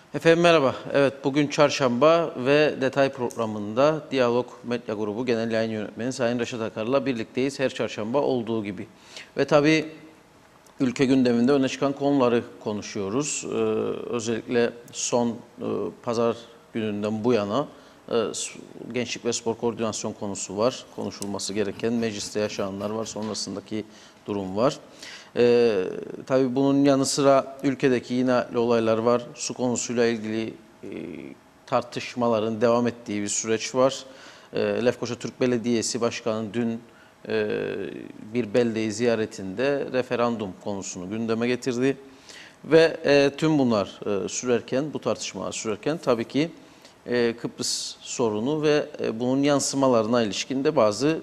Efendim merhaba. Evet, bugün çarşamba ve detay programında Diyalog Medya Grubu Genel Yayın Yönetmeni Sayın Reşat Akar'la birlikteyiz. Her çarşamba olduğu gibi. Ve tabii ülke gündeminde öne çıkan konuları konuşuyoruz. Özellikle son pazar gününden bu yana Gençlik ve Spor Koordinasyon konusu var. Konuşulması gereken, mecliste yaşananlar var, sonrasındaki durum var. Tabii bunun yanı sıra ülkedeki yine olaylar var. Su konusuyla ilgili tartışmaların devam ettiği bir süreç var. Lefkoşa Türk Belediyesi Başkanı dün bir beldeyi ziyaretinde referandum konusunu gündeme getirdi. Ve tüm bunlar sürerken, bu tartışmalar sürerken tabii ki Kıbrıs sorunu ve bunun yansımalarına ilişkin de bazı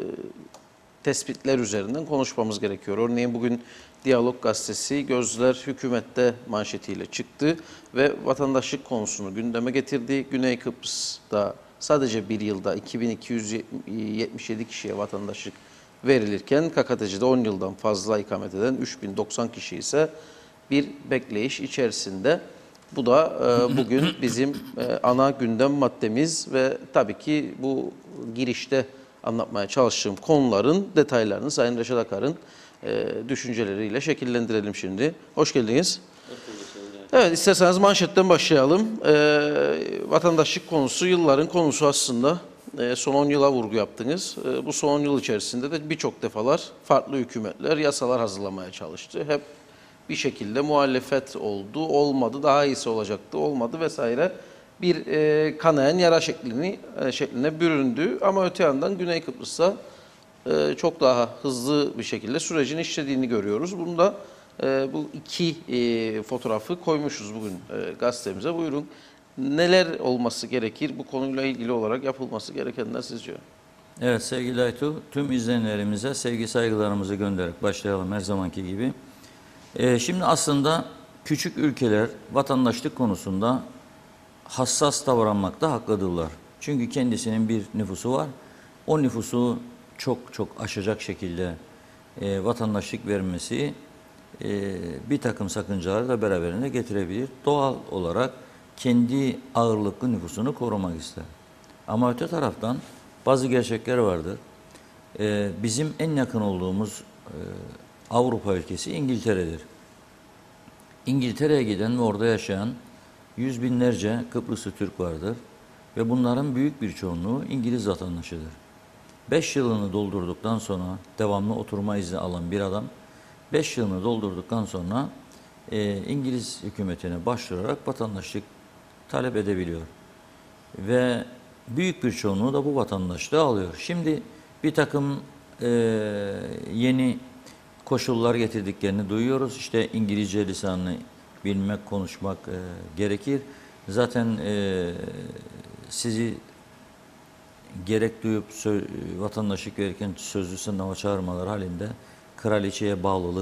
tespitler üzerinden konuşmamız gerekiyor. Örneğin bugün Diyalog Gazetesi "Gözler Hükümet'te" manşetiyle çıktı ve vatandaşlık konusunu gündeme getirdi. Güney Kıbrıs'ta sadece bir yılda 2277 kişiye vatandaşlık verilirken KKTC'de 10 yıldan fazla ikamet eden 3090 kişi ise bir bekleyiş içerisinde. Bu da bugün bizim ana gündem maddemiz ve tabii ki bu girişte anlatmaya çalıştığım konuların detaylarını Sayın Reşat Akar'ın düşünceleriyle şekillendirelim şimdi. Hoş geldiniz. Evet, isterseniz manşetten başlayalım. Vatandaşlık konusu yılların konusu aslında. Son 10 yıla vurgu yaptınız. Bu son 10 yıl içerisinde de birçok defalar farklı hükümetler yasalar hazırlamaya çalıştı. Hep bir şekilde muhalefet oldu, olmadı, daha iyisi olacaktı, olmadı vesaire. Bir kanayan yara şekline büründü. Ama öte yandan Güney Kıbrıs'ta çok daha hızlı bir şekilde sürecin işlediğini görüyoruz. Bunu da bu iki fotoğrafı koymuşuz bugün gazetemize. Buyurun. Neler olması gerekir? Bu konuyla ilgili olarak yapılması gerekenler sizce? Evet sevgili Aytu, tüm izleyenlerimize sevgi saygılarımızı göndererek başlayalım her zamanki gibi. Şimdi aslında küçük ülkeler vatandaşlık konusunda hassas davranmakta haklıdırlar. Çünkü kendisinin bir nüfusu var. O nüfusu çok aşacak şekilde vatandaşlık vermesi bir takım sakıncaları da beraberinde getirebilir. Doğal olarak kendi ağırlıklı nüfusunu korumak ister. Ama öte taraftan bazı gerçekler vardır. Bizim en yakın olduğumuz Avrupa ülkesi İngiltere'dir. İngiltere'ye giden ve orada yaşayan yüz binlerce Kıbrıslı Türk vardır ve bunların büyük bir çoğunluğu İngiliz vatandaşıdır. 5 yılını doldurduktan sonra devamlı oturma izni alan bir adam 5 yılını doldurduktan sonra İngiliz hükümetine başvurarak vatandaşlık talep edebiliyor. Ve büyük bir çoğunluğu da bu vatandaşlığı alıyor. Şimdi bir takım yeni koşullar getirdiklerini duyuyoruz. İşte İngilizce lisanını bilmek, konuşmak gerekir. Zaten sizi gerek duyup vatandaşlık verirken sözlü sınava çağırmalar halinde kraliçeye bağlılık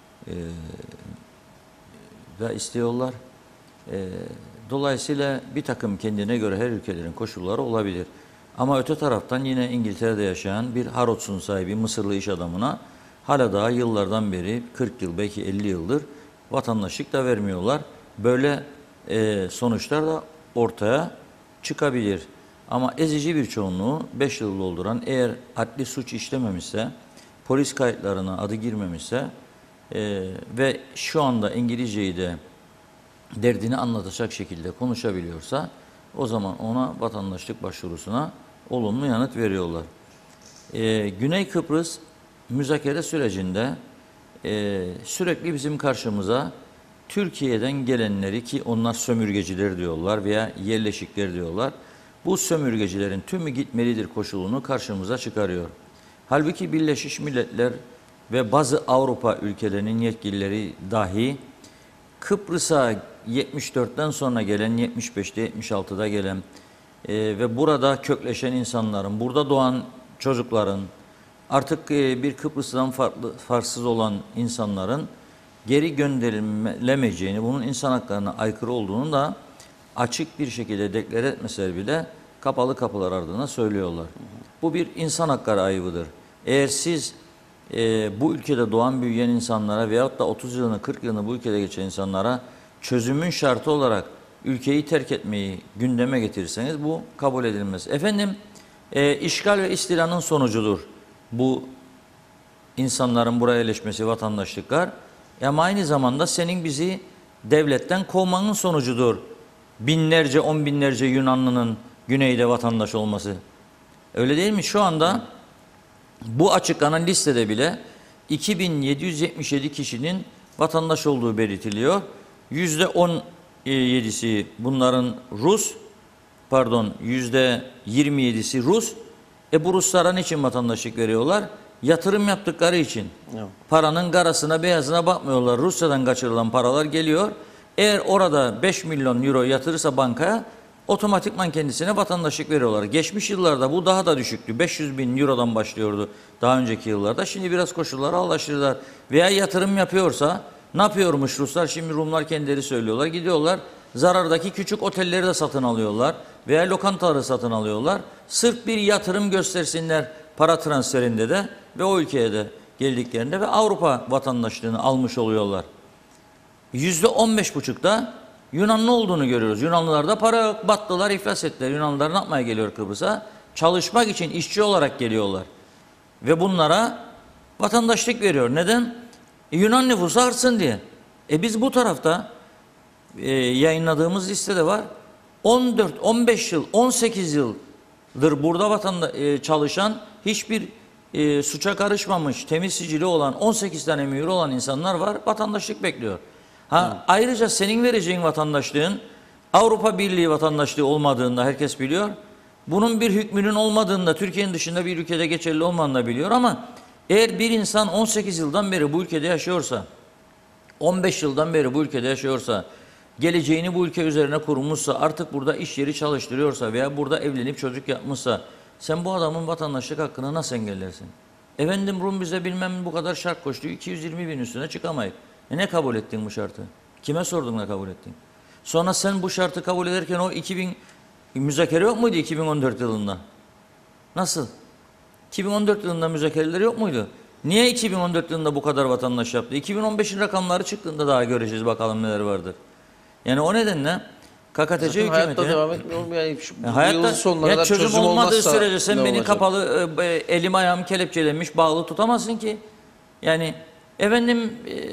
da istiyorlar. Dolayısıyla bir takım kendine göre her ülkelerin koşulları olabilir. Ama öte taraftan yine İngiltere'de yaşayan bir Harrods'un sahibi Mısırlı iş adamına hala daha yıllardan beri 40 yıl belki 50 yıldır vatandaşlık da vermiyorlar. Böyle sonuçlar da ortaya çıkabilir. Ama ezici bir çoğunluğu 5 yıl dolduran eğer adli suç işlememişse, polis kayıtlarına adı girmemişse ve şu anda İngilizceyi de derdini anlatacak şekilde konuşabiliyorsa o zaman ona vatandaşlık başvurusuna olumlu yanıt veriyorlar. Güney Kıbrıs müzakere sürecinde sürekli bizim karşımıza Türkiye'den gelenleri ki onlar sömürgeciler diyorlar veya yerleşikler diyorlar. Bu sömürgecilerin tümü gitmelidir koşulunu karşımıza çıkarıyor. Halbuki Birleşmiş Milletler ve bazı Avrupa ülkelerinin yetkilileri dahi Kıbrıs'a 74'ten sonra gelen, 75'te 76'da gelen ve burada kökleşen insanların, burada doğan çocukların, artık bir Kıbrıs'tan farksız olan insanların geri gönderilemeyeceğini, bunun insan haklarına aykırı olduğunu da açık bir şekilde deklar etmeseler bile kapalı kapılar ardına söylüyorlar. Bu bir insan hakları ayıbıdır. Eğer siz bu ülkede doğan büyüyen insanlara veyahut da 30 yılını 40 yılını bu ülkede geçen insanlara çözümün şartı olarak ülkeyi terk etmeyi gündeme getirirseniz bu kabul edilmez. Efendim, işgal ve istilanın sonucudur bu insanların buraya yerleşmesi, vatandaşlıklar. Ama aynı zamanda senin bizi devletten kovmanın sonucudur. Binlerce, on binlerce Yunanlının güneyde vatandaş olması. Öyle değil mi? Şu anda bu açıklanan listede bile 2777 kişinin vatandaş olduğu belirtiliyor. %17'si bunların Rus, %27'si Rus. Bu Ruslara niçin vatandaşlık veriyorlar? Yatırım yaptıkları için. Evet. Paranın karasına beyazına bakmıyorlar. Rusya'dan kaçırılan paralar geliyor. Eğer orada 5 milyon euro yatırırsa bankaya otomatikman kendisine vatandaşlık veriyorlar. Geçmiş yıllarda bu daha da düşüktü. 500 bin eurodan başlıyordu daha önceki yıllarda. Şimdi biraz koşullara alıştırdılar. Veya yatırım yapıyorsa ne yapıyormuş Ruslar? Şimdi Rumlar kendileri söylüyorlar. Gidiyorlar zarardaki küçük otelleri de satın alıyorlar. Veya lokantaları satın alıyorlar. Sırf bir yatırım göstersinler para transferinde de ve o ülkeye de geldiklerinde ve Avrupa vatandaşlığını almış oluyorlar. %15,5'da Yunanlı olduğunu görüyoruz. Yunanlılar da para yok, battılar, iflas ettiler. Yunanlılar ne yapmaya geliyor Kıbrıs'a? Çalışmak için işçi olarak geliyorlar. Ve bunlara vatandaşlık veriyor. Neden? Yunan nüfusu artsın diye. Biz bu tarafta yayınladığımız listede var. 14, 15 yıl, 18 yıldır burada çalışan hiçbir suça karışmamış, temiz sicili olan 18 tane mühürü olan insanlar var. Vatandaşlık bekliyor. Ayrıca senin vereceğin vatandaşlığın Avrupa Birliği vatandaşlığı olmadığında herkes biliyor. Bunun bir hükmünün olmadığında Türkiye'nin dışında bir ülkede geçerli olmadığını da biliyor ama eğer bir insan 18 yıldan beri bu ülkede yaşıyorsa, 15 yıldan beri bu ülkede yaşıyorsa, geleceğini bu ülke üzerine kurmuşsa, artık burada iş yeri çalıştırıyorsa veya burada evlenip çocuk yapmışsa sen bu adamın vatandaşlık hakkını nasıl engellersin? Efendim Rum bize bilmem bu kadar şart koştu, 220 bin üstüne çıkamayız. Ne kabul ettin bu şartı? Kime sordun da kabul ettin? Sonra sen bu şartı kabul ederken o 2000 müzakere yok muydu 2014 yılında? Nasıl? 2014 yılında müzakereler yok muydu? Niye 2014 yılında bu kadar vatandaş yaptı? 2015'in rakamları çıktığında daha göreceğiz bakalım neler vardır. Yani o nedenle KKTC hükümeti hayatta devam etmiyor mu? Yani hayatta yılın sonuna kadar çözüm olmadığı olmazsa sürece sen ne beni olacak? kapalı elim ayağım kelepçelenmiş bağlı tutamazsın ki. Yani efendim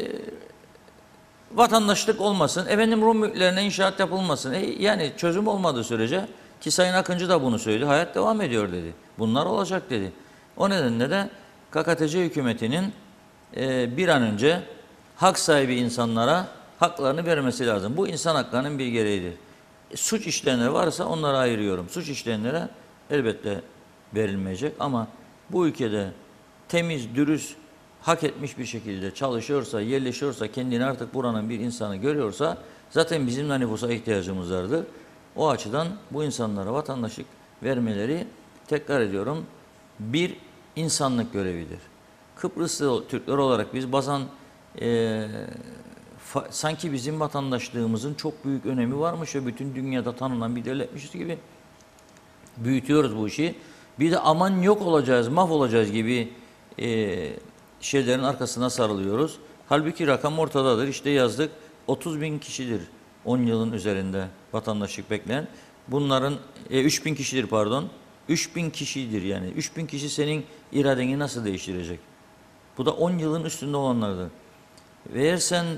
vatandaşlık olmasın, efendim Rum mülklerine inşaat yapılmasın. Yani çözüm olmadığı sürece ki Sayın Akıncı da bunu söyledi. Hayat devam ediyor dedi. Bunlar olacak dedi. O nedenle de KKTC hükümetinin bir an önce hak sahibi insanlara haklarını vermesi lazım. Bu insan haklarının bir gereğidir. Suç işleyenler varsa onları ayırıyorum. Suç işleyenlere elbette verilmeyecek ama bu ülkede temiz, dürüst, hak etmiş bir şekilde çalışıyorsa, yerleşiyorsa, kendini artık buranın bir insanı görüyorsa zaten bizim de nüfusa ihtiyacımız vardır. O açıdan bu insanlara vatandaşlık vermeleri, tekrar ediyorum, bir insanlık görevidir. Kıbrıslı Türkler olarak biz bazen sanki bizim vatandaşlığımızın çok büyük önemi varmış ve bütün dünyada tanınan bir devletmişiz gibi büyütüyoruz bu işi. Bir de aman yok olacağız, mahvolacağız gibi şeylerin arkasına sarılıyoruz. Halbuki rakam ortadadır. İşte yazdık 30 bin kişidir 10 yılın üzerinde vatandaşlık bekleyen. Bunların 3 bin kişidir pardon. 3 bin kişidir yani. 3 bin kişi senin iradeni nasıl değiştirecek? Bu da 10 yılın üstünde olanlardır. Ve eğer sen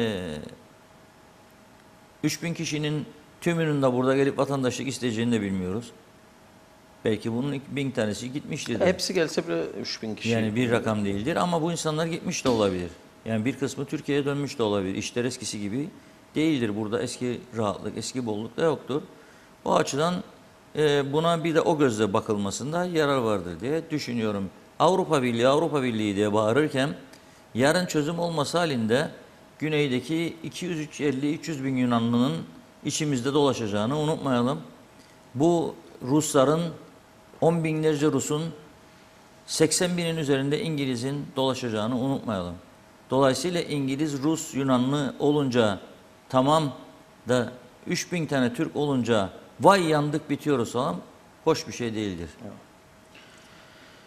3 bin kişinin tümünün de burada gelip vatandaşlık isteyeceğini de bilmiyoruz. Belki bunun 1000 tanesi gitmiştir. Hepsi gelse bile 3000 kişi. Yani bir rakam değildir ama bu insanlar gitmiş de olabilir. Yani bir kısmı Türkiye'ye dönmüş de olabilir. İşler eskisi gibi değildir. Burada eski rahatlık, eski bolluk da yoktur. O açıdan buna bir de o gözle bakılmasında yarar vardır diye düşünüyorum. Avrupa Birliği, Avrupa Birliği diye bağırırken yarın çözüm olması halinde güneydeki 250-300 bin Yunanlının içimizde dolaşacağını unutmayalım. Bu Rusların 10 binlerce Rus'un 80 binin üzerinde İngiliz'in dolaşacağını unutmayalım. Dolayısıyla İngiliz, Rus, Yunanlı olunca tamam da 3000 tane Türk olunca vay yandık bitiyoruz falan hoş bir şey değildir. Evet.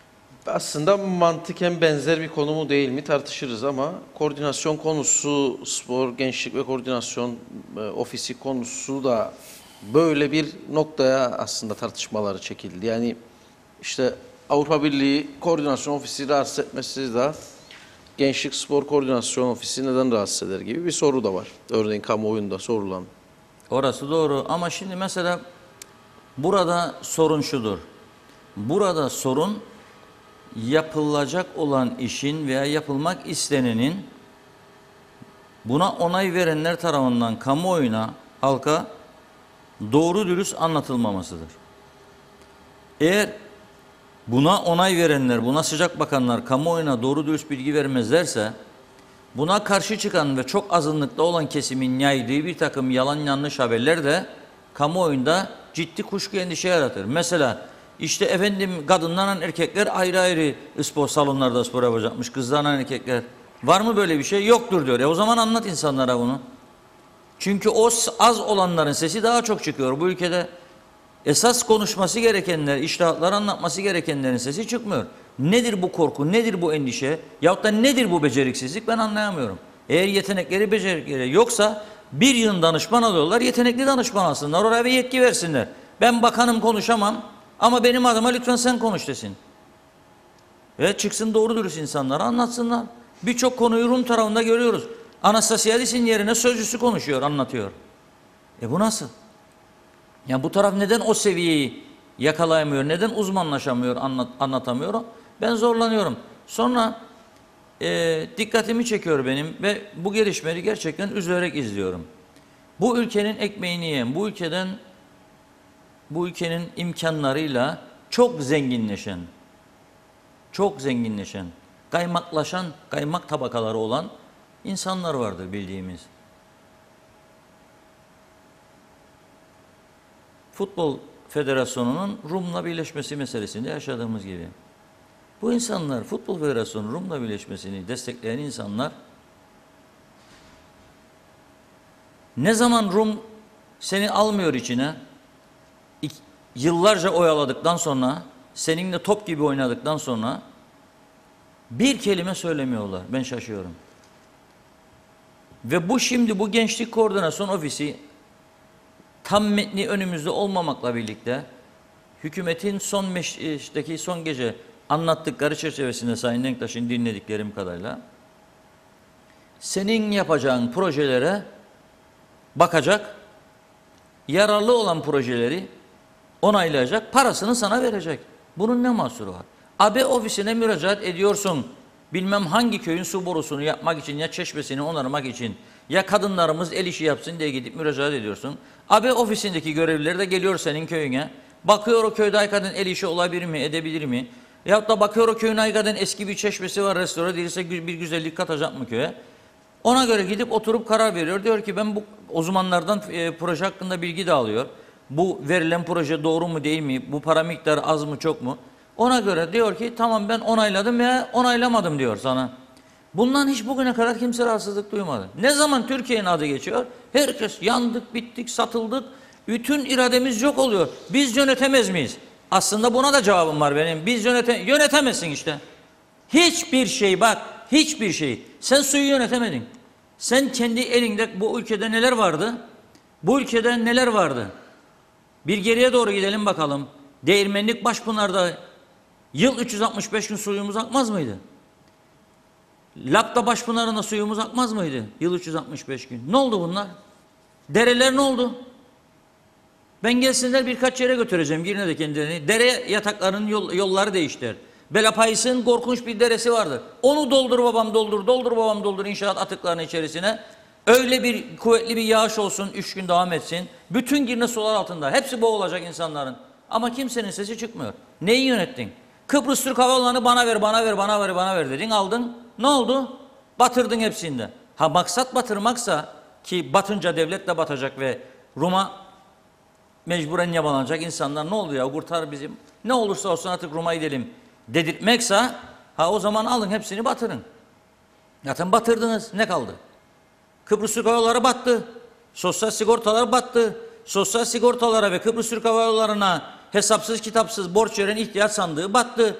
Aslında mantıken benzer bir konu mu değil mi tartışırız ama koordinasyon konusu, spor, gençlik ve koordinasyon ofisi konusu da böyle bir noktaya aslında tartışmaları çekildi. Yani işte Avrupa Birliği Koordinasyon Ofisi rahatsız etmesi de Gençlik Spor Koordinasyon Ofisi neden rahatsız eder gibi bir soru da var. Örneğin kamuoyunda sorulan. Orası doğru ama şimdi mesela burada sorun şudur. Burada sorun yapılacak olan işin veya yapılmak istenenin buna onay verenler tarafından kamuoyuna, halka doğru dürüst anlatılmamasıdır. Eğer buna onay verenler, buna sıcak bakanlar kamuoyuna doğru dürüst bilgi vermezlerse, buna karşı çıkan ve çok azınlıkta olan kesimin yaydığı bir takım yalan yanlış haberler de kamuoyunda ciddi kuşku, endişe yaratır. Mesela işte efendim kadınlarla erkekler ayrı ayrı spor salonlarda spor yapacakmış, kızlarla erkekler. Var mı böyle bir şey? Yoktur diyor. O zaman anlat insanlara bunu. Çünkü o az olanların sesi daha çok çıkıyor. Bu ülkede esas konuşması gerekenler, iştahatları anlatması gerekenlerin sesi çıkmıyor. Nedir bu korku, nedir bu endişe yahut da nedir bu beceriksizlik ben anlayamıyorum. Eğer yetenekleri, becerikleri yoksa bir yıl danışman alıyorlar, yetenekli danışman alsınlar, oraya bir yetki versinler. Ben bakanım konuşamam ama benim adıma lütfen sen konuş desin. Ve çıksın doğru dürüst insanlara anlatsınlar. Birçok konuyu Rum tarafında görüyoruz. Anastasiadis'in yerine sözcüsü konuşuyor, anlatıyor. Bu nasıl? Yani bu taraf neden o seviyeyi yakalayamıyor, neden uzmanlaşamıyor, anlatamıyor? Ben zorlanıyorum. Sonra dikkatimi çekiyor benim ve bu gelişmeleri gerçekten üzülerek izliyorum. Bu ülkenin ekmeğini yiyen, bu ülkenin imkanlarıyla çok zenginleşen, kaymaklaşan, kaymak tabakaları olan insanlar vardır bildiğimiz. Futbol Federasyonu'nun Rum'la birleşmesi meselesinde yaşadığımız gibi. Bu insanlar, Futbol Federasyonu Rum'la birleşmesini destekleyen insanlar, ne zaman Rum seni almıyor içine, yıllarca oyaladıktan sonra, seninle top gibi oynadıktan sonra bir kelime söylemiyorlar. Ben şaşıyorum. Ve bu Gençlik Koordinasyon Ofisi tam metni önümüzde olmamakla birlikte hükümetin son gece anlattıkları çerçevesinde Sayın Denktaş'ın dinlediklerim kadarıyla senin yapacağın projelere bakacak, yararlı olan projeleri onaylayacak, parasını sana verecek. Bunun ne mahsuru var? AB ofisine müracaat ediyorsun. Bilmem hangi köyün su borusunu yapmak için ya çeşmesini onarmak için ya kadınlarımız el işi yapsın diye gidip müracaat ediyorsun. AB ofisindeki görevliler de geliyor senin köyüne. Bakıyor o köyde hakikaten el işi olabilir mi, edebilir mi? Yahut da bakıyor o köyün hakikaten eski bir çeşmesi var, restore değilse bir güzellik katacak mı köye? Ona göre gidip oturup karar veriyor. Diyor ki ben bu uzmanlardan proje hakkında bilgi de alıyor. Bu verilen proje doğru mu değil mi? Bu para miktarı az mı çok mu? Ona göre diyor ki tamam ben onayladım veya onaylamadım diyor sana. Bundan hiç bugüne kadar kimse rahatsızlık duymadı. Ne zaman Türkiye'nin adı geçiyor? Herkes yandık, bittik, satıldık. Bütün irademiz yok oluyor. Biz yönetemez miyiz? Aslında buna da cevabım var benim. Biz yönetemezsin işte. Hiçbir şey bak, hiçbir şey. Sen suyu yönetemedin. Sen kendi elinde bu ülkede neler vardı? Bu ülkede neler vardı? Bir geriye doğru gidelim bakalım. Değirmenlik Başpınar'da yıl 365 gün suyumuz akmaz mıydı? Lapta Başpınar'ında suyumuz akmaz mıydı? Yıl 365 gün. Ne oldu bunlar? Dereler ne oldu? Ben gelsinler birkaç yere götüreceğim. Girne de kendilerini. Dere yataklarının yolları değiştir. Belapayıs'ın korkunç bir deresi vardır. Onu doldur babam doldur, doldur babam doldur inşaat atıklarının içerisine. Öyle bir kuvvetli bir yağış olsun, 3 gün devam etsin. Bütün Girne sular altında. Hepsi boğulacak insanların. Ama kimsenin sesi çıkmıyor. Neyi yönettin? Kıbrıs Türk Hava Yolları'nı bana ver, bana ver, bana ver, bana ver dedin. Aldın. Ne oldu? Batırdın hepsinde. Ha maksat batırmaksa ki batınca devlet de batacak ve Rum'a mecburen yabalanacak insanlar ne oldu ya kurtar bizim. Ne olursa olsun artık Rum'a gidelim dedirtmekse ha o zaman alın hepsini batırın. Zaten batırdınız. Ne kaldı? Kıbrıs Türk Hava Yolları battı. Sosyal sigortalar battı. Sosyal sigortalara ve Kıbrıs Türk Hava Yolları'na hesapsız kitapsız borç veren ihtiyaç sandığı battı.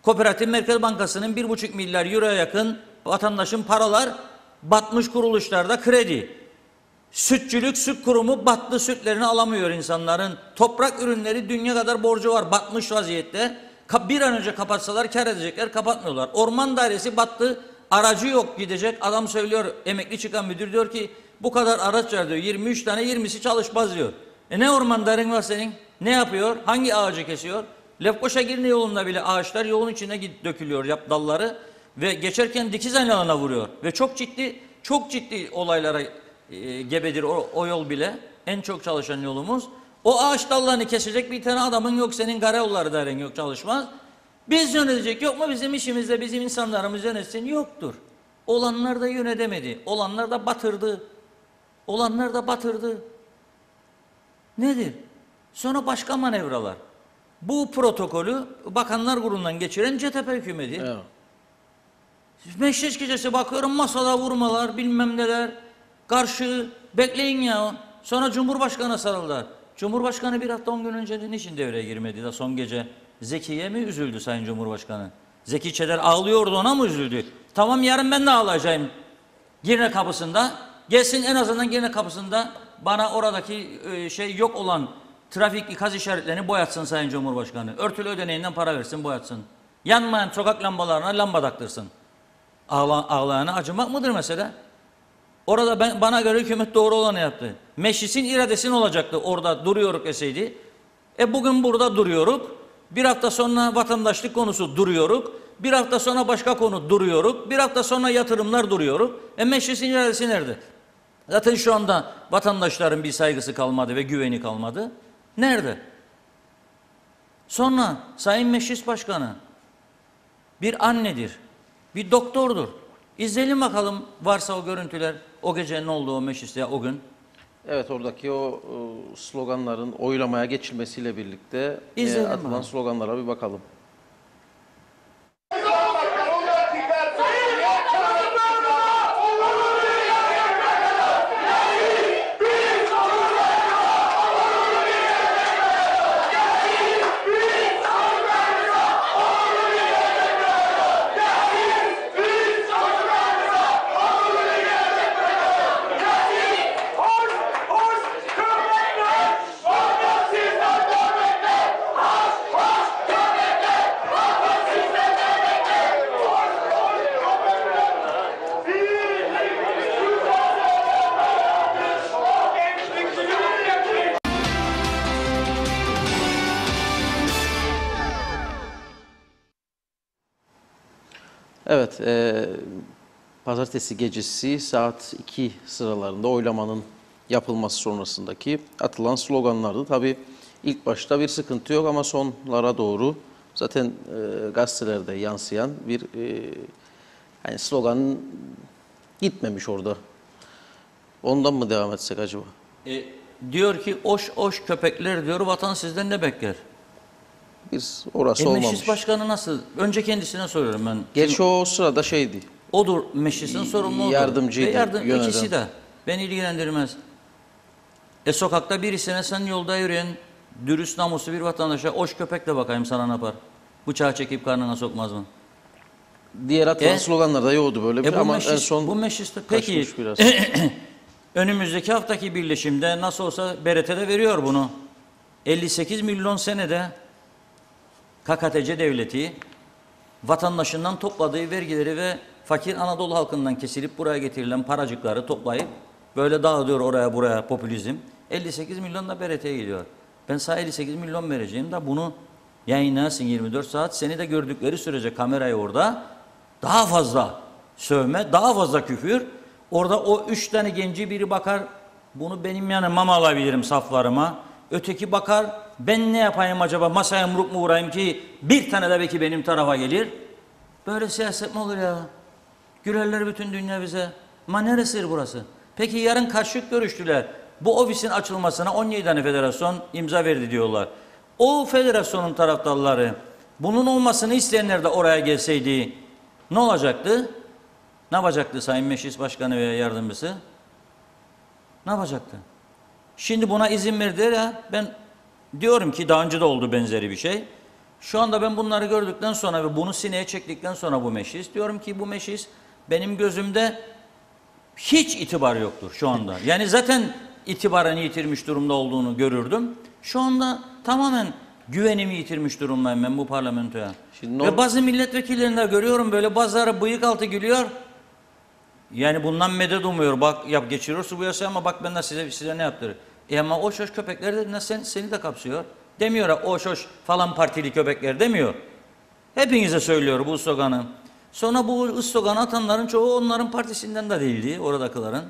Kooperatif Merkez Bankası'nın 1,5 milyar euroya yakın vatandaşın paralar batmış kuruluşlarda kredi. Sütçülük, süt kurumu battı, sütlerini alamıyor insanların. Toprak ürünleri dünya kadar borcu var, batmış vaziyette. Bir an önce kapatsalar kar edecekler, kapatmıyorlar. Orman dairesi battı, aracı yok gidecek. Adam söylüyor, emekli çıkan müdür diyor ki bu kadar araç var diyor. 23 tane 20'si çalışmaz diyor. Ne orman dairen var senin? Ne yapıyor? Hangi ağacı kesiyor? Lefkoşa Girne yolunda bile ağaçlar yolun içine dökülüyor dalları ve geçerken dikiz aynalarına vuruyor. Ve çok ciddi olaylara gebedir o yol bile. En çok çalışan yolumuz. O ağaç dallarını kesecek bir tane adamın yok, senin karayolları dairen yok, çalışmaz. Biz yönetecek yok mu? Bizim işimizde bizim insanlarımız yönetsin, yoktur. Olanlar da yönetemedi. Olanlar da batırdı. Olanlar da batırdı. Nedir? Sonra başka manevralar. Bu protokolü Bakanlar Kurulu'ndan geçiren CTP hükümeti. Evet. Meclis gecesi bakıyorum masada vurmalar, bilmem neler. Karşı bekleyin ya. Sonra Cumhurbaşkanı'na sarıldılar. Cumhurbaşkanı bir hafta 10 gün önce niçin devreye girmedi de son gece? Zeki'ye mi üzüldü Sayın Cumhurbaşkanı? Zeki Çeler ağlıyordu, ona mı üzüldü? Tamam, yarın ben de ağlayacağım Girne kapısında. Gelsin en azından Girne kapısında bana oradaki yok olan trafik ikaz işaretlerini boyatsın Sayın Cumhurbaşkanı. Örtülü ödeneğinden para versin, boyatsın. Yanmayan sokak lambalarına lamba taktırsın. Ağlayana acımak mıdır mesela? Orada bana göre hükümet doğru olanı yaptı. Meclisin iradesinin olacaktı orada duruyoruz deseydi. Bugün burada duruyoruz. Bir hafta sonra vatandaşlık konusu duruyoruz. Bir hafta sonra başka konu duruyoruz. Bir hafta sonra yatırımlar duruyoruz. Meclisin iradesi nerede? Zaten şu anda vatandaşların bir saygısı kalmadı ve güveni kalmadı. Nerede? Sonra Sayın Meclis Başkanı bir annedir, bir doktordur. İzleyelim bakalım varsa o görüntüler, o gece ne oldu o mecliste o gün. Evet, oradaki o sloganların oylamaya geçilmesiyle birlikte İzleyelim atılan bakalım. sloganlara bir bakalım. Evet, pazartesi gecesi saat 2 sıralarında oylamanın yapılması sonrasındaki atılan sloganlardı. Tabii ilk başta bir sıkıntı yok ama sonlara doğru zaten gazetelerde yansıyan bir yani slogan gitmemiş orada. Ondan mı devam etsek acaba? Diyor ki oş köpekler diyor, vatan sizden ne bekler? Biz orası olmamış. Meclis Başkanı nasıl? Önce kendisine soruyorum ben. Gerçi o sırada şeydi. Odur meclisin sorumlu. Yardımcıydı, yöneten. İkisi de. Beni ilgilendirmez. Sokakta birisine sen yolda yürüyen dürüst namuslu bir vatandaşa oş köpekle bakayım sana ne yapar? Bıçağı çekip karnına sokmaz mı? Diğer atılan sloganlarda yoktu böyle bir ama en son bu mecliste peki biraz. önümüzdeki haftaki birleşimde nasıl olsa BRT'de veriyor bunu. 58 milyon senede KKTC devleti vatandaşından topladığı vergileri ve fakir Anadolu halkından kesilip buraya getirilen paracıkları toplayıp böyle dağıtıyor oraya buraya popülizm. 58 milyon da BRT'ye gidiyor. Ben sana 58 milyon vereceğim de bunu yayınlarsın 24 saat. Seni de gördükleri sürece kamerayı orada daha fazla sövme, daha fazla küfür. Orada o 3 tane genci biri bakar, bunu benim yanıma alabilirim saflarıma. Öteki bakar, ben ne yapayım acaba, masaya yumruk mu vurayım ki bir tane de belki benim tarafa gelir. Böyle siyaset mi olur ya? Gülerler bütün dünya bize. Ama neresidir burası? Peki yarın karşılık görüştüler. Bu ofisin açılmasına 17 tane federasyon imza verdi diyorlar. O federasyonun taraftarları, bunun olmasını isteyenler de oraya gelseydi ne olacaktı? Ne yapacaktı Sayın Meclis Başkanı veya yardımcısı? Ne yapacaktı? Şimdi buna izin verdiler ya, ben diyorum ki daha önce de oldu benzeri bir şey. Şu anda ben bunları gördükten sonra ve bunu sineye çektikten sonra bu meclis diyorum ki bu meclis benim gözümde hiç itibar yoktur şu anda. Yani zaten itibarını yitirmiş durumda olduğunu görürdüm. Şu anda tamamen güvenimi yitirmiş durumdayım ben bu parlamentoya. Ve bazı milletvekillerinde görüyorum böyle bazıları bıyık altı gülüyor. Yani bundan medet umuyor. Bak yap geçiriyorsun bu yasayı ama bak ben de size ne yaptırır. Ama o şoş köpekler de seni de kapsıyor. Demiyor o şoş falan partili köpekler demiyor. Hepinize söylüyor bu sloganı. Sonra bu sloganı atanların çoğu onların partisinden de değildi oradakilerin.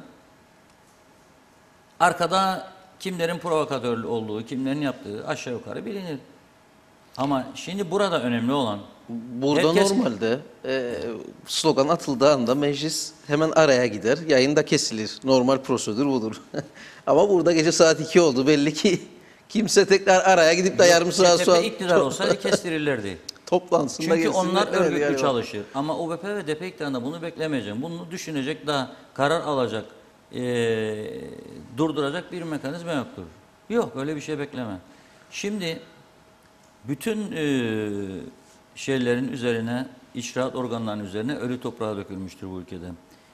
Arkada kimlerin provokatör olduğu, kimlerin yaptığı aşağı yukarı bilinir. Ama şimdi burada önemli olan burada normalde slogan atıldığı anda meclis hemen araya gider, yayında kesilir. Normal prosedür budur. Ama burada gece saat 2 oldu. Belli ki kimse tekrar araya gidip de yarım saat sonra... iktidar olsaydı kestirirlerdi. Toplantısında çünkü onlar örgütlü yani çalışır. Ama UBP ve DP iktidarında bunu beklemeyeceğim. Bunu düşünecek, daha karar alacak, durduracak bir mekanizma yoktur. Yok, öyle bir şey bekleme. Şimdi bütün şeylerin üzerine, icraat organlarının üzerine ölü toprağa dökülmüştür bu ülkede.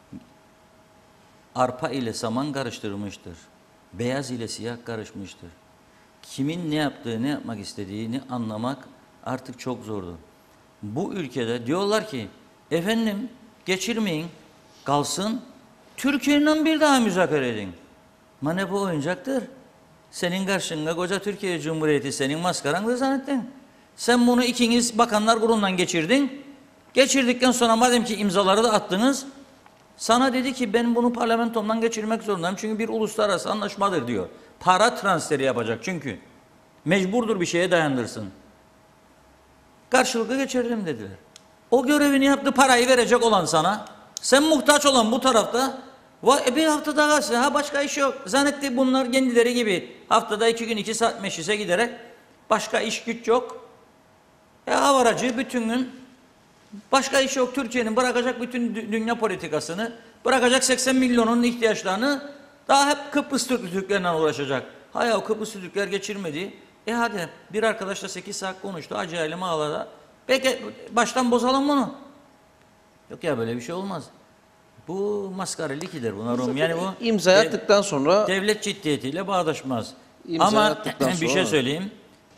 Arpa ile saman karıştırılmıştır. Beyaz ile siyah karışmıştır. Kimin ne yaptığı, ne yapmak istediğini anlamak artık çok zordu. Bu ülkede diyorlar ki, efendim geçirmeyin, kalsın, Türkiye'yle bir daha müzakere edin. Ama ne bu oyuncaktır? Senin karşında koca Türkiye Cumhuriyeti senin maskarandı zannettin. Sen bunu ikiniz Bakanlar Kurulu'ndan geçirdin. Geçirdikten sonra madem ki imzaları da attınız, sana dedi ki ben bunu parlamentomdan geçirmek zorundayım. Çünkü bir uluslararası anlaşmadır diyor. Para transferi yapacak çünkü. Mecburdur bir şeye dayandırsın. Karşılıklı geçirelim dediler. O görevini yaptı, parayı verecek olan sana. Sen muhtaç olan bu tarafta. Bir hafta daha kalsın. Ha başka iş yok. Zannetti bunlar kendileri gibi. Haftada 2 gün 2 saat meclise giderek başka iş güç yok. Havaracı bütün gün başka iş yok. Türkiye'nin bırakacak bütün dünya politikasını, bırakacak 80 milyonun ihtiyaçlarını daha hep Kıbrıs Türklerle uğraşacak. Hayır o Kıbrıs Türkler geçirmedi. Hadi bir arkadaşla 8 saat konuştu. Acayip ağladı. Peki baştan bozalım bunu. Yok ya böyle bir şey olmaz. Bu maskaralıkidir buna. Yani bu imza attıktan sonra devlet ciddiyetiyle bağdaşmaz. İmza ama attıktan bir şey sonra söyleyeyim.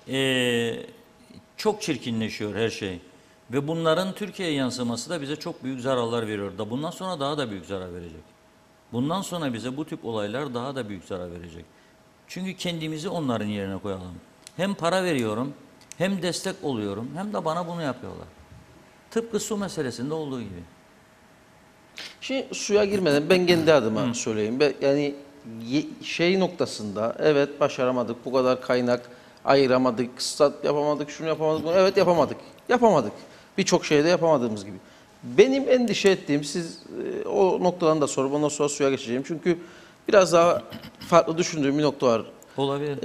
Çok çirkinleşiyor her şey. Ve bunların Türkiye'ye yansıması da bize çok büyük zararlar veriyor. Da bundan sonra daha da büyük zarar verecek. Bundan sonra bize bu tip olaylar daha da büyük zarar verecek. Çünkü kendimizi onların yerine koyalım. Hem para veriyorum, hem destek oluyorum, hem de bana bunu yapıyorlar. Tıpkı su meselesinde olduğu gibi. Şimdi suya girmeden ben kendi adıma söyleyeyim. Yani şey noktasında evet başaramadık, bu kadar kaynak ayıramadık, stat yapamadık, şunu yapamadık, bunu evet yapamadık. Yapamadık. Birçok şeyde yapamadığımız gibi. Benim endişe ettiğim, siz o noktadan da sorup ondan sonra suya geçeceğim. Çünkü biraz daha farklı düşündüğüm bir nokta var. Olabilir.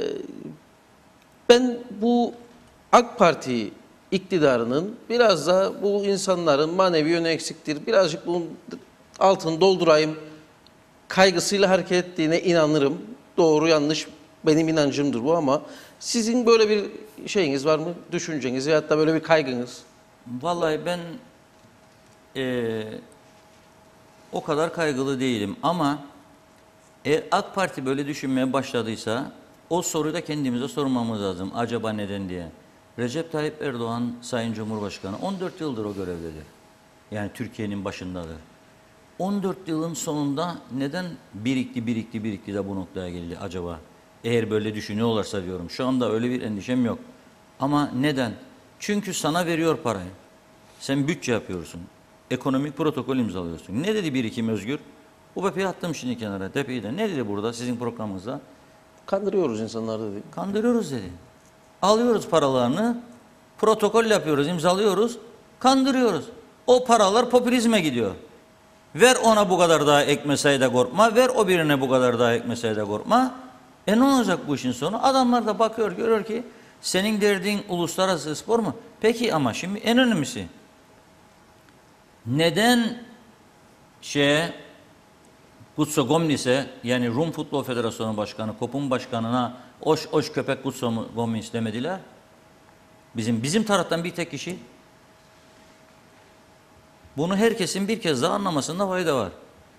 Ben bu AK Parti iktidarının biraz da bu insanların manevi yönü eksiktir, birazcık bunun altını doldurayım kaygısıyla hareket ettiğine inanırım. Doğru yanlış benim inancımdır bu ama sizin böyle bir şeyiniz var mı? Düşünceniz ya da böyle bir kaygınız? Vallahi ben o kadar kaygılı değilim ama AK Parti böyle düşünmeye başladıysa o soruyu da kendimize sormamız lazım. Acaba neden diye. Recep Tayyip Erdoğan Sayın Cumhurbaşkanı 14 yıldır o görevdedir. Yani Türkiye'nin başındadır. 14 yılın sonunda neden birikti de bu noktaya geldi acaba? Eğer böyle düşünüyorlarsa diyorum. Şu anda öyle bir endişem yok. Ama neden? Çünkü sana veriyor parayı. Sen bütçe yapıyorsun. Ekonomik protokol imzalıyorsun. Ne dedi birikim Özgür? UBP'yi attım şimdi kenara. TEP'yi de. Ne dedi burada sizin programınızda? Kandırıyoruz insanları dedi. Kandırıyoruz dedi. Alıyoruz paralarını, protokol yapıyoruz, imzalıyoruz, kandırıyoruz. O paralar popülizme gidiyor. Ver ona bu kadar daha ek mesai de korkma, ver o birine bu kadar daha ek mesai de korkma. Ne olacak bu işin sonu? Adamlar da bakıyor, görüyor ki senin derdin uluslararası spor mu? Peki ama şimdi en önemlisi, neden Gutso Gomnis'e yani Rum Futbol Federasyonu Başkanı, KOP'un başkanına oş köpek Gutso Gomnis demediler? Bizim taraftan bir tek kişi. Bunu herkesin bir kez daha anlamasında fayda var.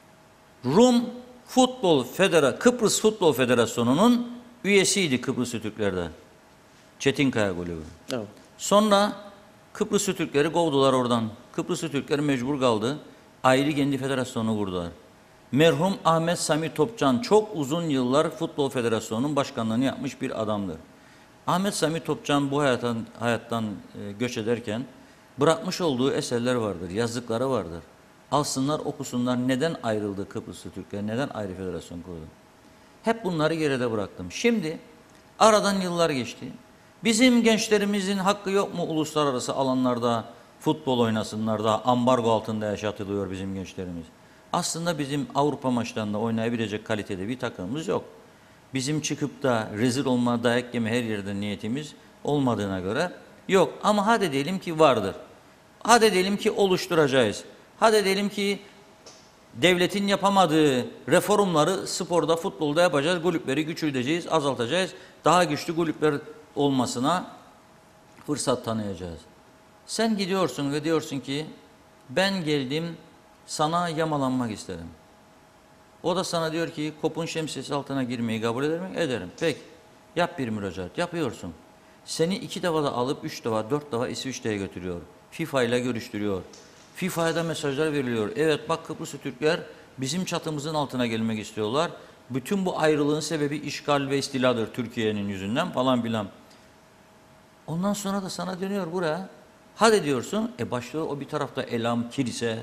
Kıbrıs Futbol Federasyonu'nun üyesiydi Kıbrıs Türkler'de. Çetinkaya Kulübü. Evet. Sonra Kıbrıs Türkleri kovdular oradan. Kıbrıs Türkleri mecbur kaldı. Ayrı kendi federasyonu kurdular. Merhum Ahmet Sami Topçan çok uzun yıllar Futbol Federasyonu'nun başkanlığını yapmış bir adamdır. Ahmet Sami Topçan bu hayattan göç ederken bırakmış olduğu eserler vardır, yazdıkları vardır. Alsınlar, okusunlar. Neden ayrıldı Kıbrıslı Türkler? Neden ayrı federasyon kurdu? Hep bunları geride bıraktım. Şimdi aradan yıllar geçti. Bizim gençlerimizin hakkı yok mu uluslararası alanlarda futbol oynasınlar da ambargo altında yaşatılıyor bizim gençlerimiz? Aslında bizim Avrupa maçlarında oynayabilecek kalitede bir takımımız yok. Bizim çıkıp da rezil olma, dayak yeme her yerde niyetimiz olmadığına göre yok. Ama hadi diyelim ki vardır. Hadi diyelim ki oluşturacağız. Hadi diyelim ki devletin yapamadığı reformları sporda, futbolda yapacağız. Kulüpleri küçülteceğiz, azaltacağız. Daha güçlü kulüpler olmasına fırsat tanıyacağız. Sen gidiyorsun ve diyorsun ki ben geldim sana yamalanmak isterim. O da sana diyor ki kopun şemsiyesi altına girmeyi kabul eder mi? Ederim. Peki yap bir müracaat. Yapıyorsun. Seni 2 defa da alıp 3 defa 4 defa İsviçre'ye götürüyor. FIFA ile görüştürüyor. FIFA'ya da mesajlar veriliyor. Evet bak Kıbrıslı Türkler bizim çatımızın altına gelmek istiyorlar. Bütün bu ayrılığın sebebi işgal ve istiladır Türkiye'nin yüzünden falan filan. Ondan sonra da sana dönüyor buraya. Hadi diyorsun. Başlıyor o bir tarafta Elam, Kilise,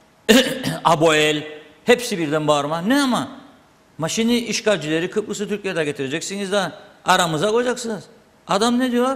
Aboel, hepsi birden bağırma. Ne ama? Maşini işgalcileri Kıbrıs'ı Türkiye'de getireceksiniz de aramıza koyacaksınız. Adam ne diyor?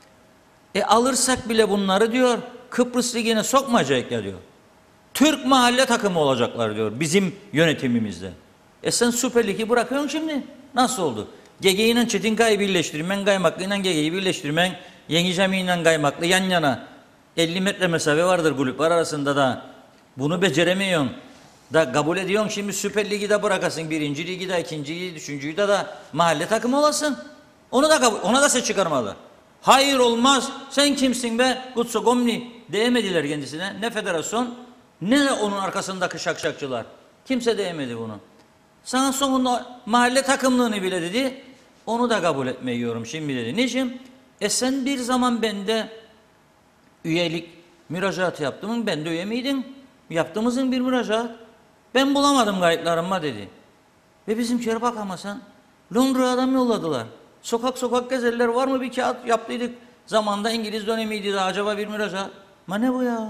Alırsak bile bunları diyor Kıbrıs Ligi'ne sokmayacak ya diyor. Türk mahalle takımı olacaklar diyor bizim yönetimimizde. Sen Süper Lig'i bırakıyorsun şimdi. Nasıl oldu? GG ile Çetinkaya'yı birleştirmen, Kaymaklı ile GG'yi birleştirmen, Yeni Cami ile Kaymaklı yan yana 50 metre mesafe vardır kulüpler arasında da. Bunu beceremiyorsun. Da kabul ediyorsun şimdi Süper Lig'i de bırakasın. 1. Ligi de 2. Ligi, 3. de mahalle takımı olasın. Ona da ses çıkarmalı. Hayır olmaz. Sen kimsin be? Kutsu Gomni diyemediler kendisine. Ne federasyon ne de onun arkasındaki şakşakçılar. Kimse diyemedi bunu. Sana sonunda mahalle takımlığını bile dedi. Onu da kabul etmiyorum şimdi dedi. Niçin? Sen bir zaman bende üyelik müracaat yaptım. Ben de üye miydin? Yaptığımızın bir müracaat. Ben bulamadım kayıtlarıma dedi. Ve bizimkiler bak ama sen Londra'ya adam yolladılar. Sokak sokak gezerler var mı bir kağıt yaptıydık. Zamanda İngiliz dönemiydi de acaba bir müracaat. Ma ne bu ya?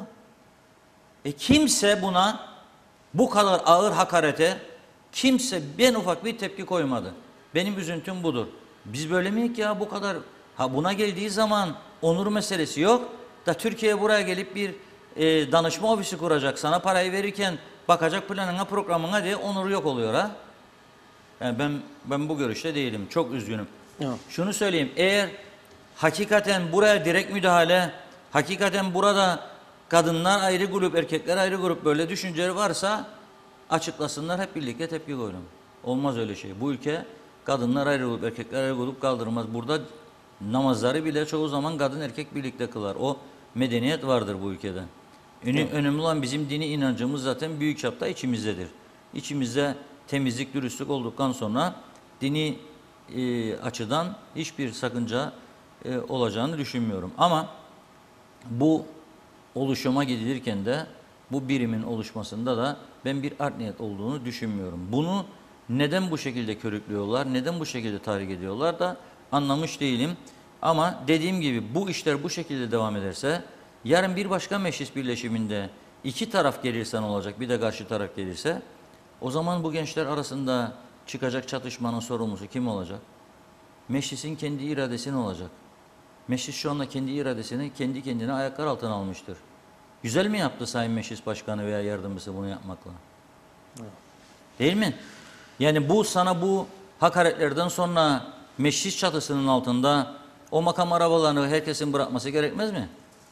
Kimse buna bu kadar ağır hakarete kimse ben ufak bir tepki koymadı. Benim üzüntüm budur. Biz böyle miyiz ya bu kadar? Buna geldiği zaman onur meselesi yok. Da Türkiye buraya gelip bir danışma ofisi kuracak. Sana parayı verirken bakacak planına programına diye onuru yok oluyor ha. Yani ben bu görüşte değilim. Çok üzgünüm. Ya. Şunu söyleyeyim. Eğer hakikaten buraya direkt müdahale, hakikaten burada kadınlar ayrı grup, erkekler ayrı grup böyle düşünceleri varsa açıklasınlar hep birlikte tepki koyalım. Olmaz öyle şey. Bu ülke kadınlar ayrı grup, erkekler ayrı grup kaldırmaz. Burada namazları bile çoğu zaman kadın erkek birlikte kılar. O medeniyet vardır bu ülkede. Önemli olan bizim dini inancımız zaten büyük çapta içimizdedir. İçimizde temizlik, dürüstlük olduktan sonra dini açıdan hiçbir sakınca olacağını düşünmüyorum. Ama bu oluşuma gidilirken de bu birimin oluşmasında da ben bir art niyet olduğunu düşünmüyorum. Bunu neden bu şekilde körüklüyorlar, neden bu şekilde tahrik ediyorlar da anlamış değilim. Ama dediğim gibi bu işler bu şekilde devam ederse yarın bir başka meclis birleşiminde 2 taraf gelirse ne olacak, bir de karşı taraf gelirse o zaman bu gençler arasında çıkacak çatışmanın sorumlusu kim olacak? Meclisin kendi iradesi ne olacak? Meclis şu anda kendi iradesini kendi kendine ayaklar altına almıştır. Güzel mi yaptı Sayın Meclis Başkanı veya yardımcısı bunu yapmakla? Evet. Değil mi? Yani bu hakaretlerden sonra meclis çatısının altında o makam arabalarını herkesin bırakması gerekmez mi?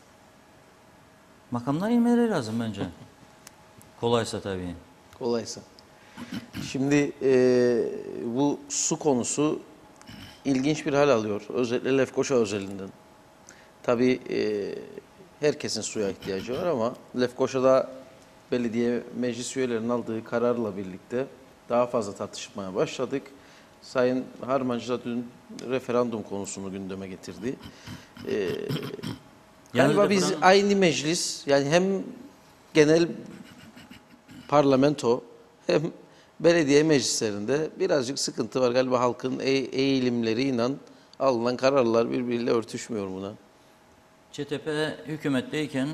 Makamdan inmeleri lazım bence. Kolaysa tabii. Kolaysa. Şimdi bu su konusu ilginç bir hal alıyor. Özellikle Lefkoşa özelinden. Tabii herkesin suya ihtiyacı var ama Lefkoşa'da belediye meclis üyelerinin aldığı kararla birlikte daha fazla tartışmaya başladık. Sayın Harmancı da dün referandum konusunu gündeme getirdi. Galiba biz aynı meclis, yani hem genel parlamento hem belediye meclislerinde birazcık sıkıntı var. Galiba halkın eğilimleriyle alınan kararlar birbiriyle örtüşmüyor buna. ÇTP hükümetteyken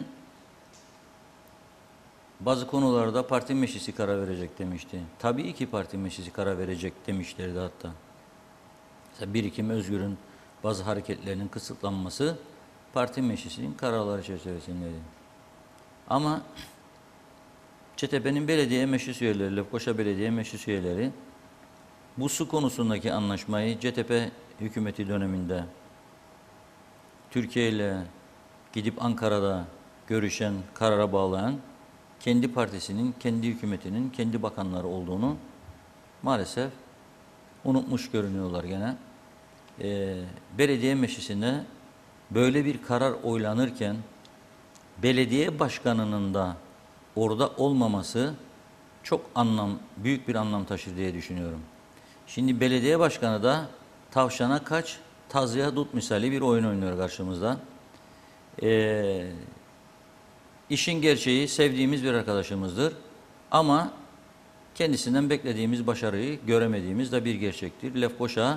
bazı konularda parti meclisi karar verecek demişti. Tabii ki parti meclisi karar verecek demişlerdi hatta. Mesela Birikim Özgür'ün bazı hareketlerinin kısıtlanması parti meclisinin kararları çerçevesindeydi. Ama ÇTP'nin belediye meclis üyeleri, Lefkoşa Belediye Meclis üyeleri bu su konusundaki anlaşmayı ÇTP hükümeti döneminde Türkiye ile gidip Ankara'da görüşen, karara bağlayan kendi partisinin, kendi hükümetinin, kendi bakanları olduğunu maalesef unutmuş görünüyorlar gene. Belediye meclisinde böyle bir karar oylanırken belediye başkanının da orada olmaması çok büyük bir anlam taşır diye düşünüyorum. Şimdi belediye başkanı da tavşana kaç, tazıya tut misali bir oyun oynuyor karşımızda. İşin gerçeği sevdiğimiz bir arkadaşımızdır ama kendisinden beklediğimiz başarıyı göremediğimiz de bir gerçektir. Lefkoşa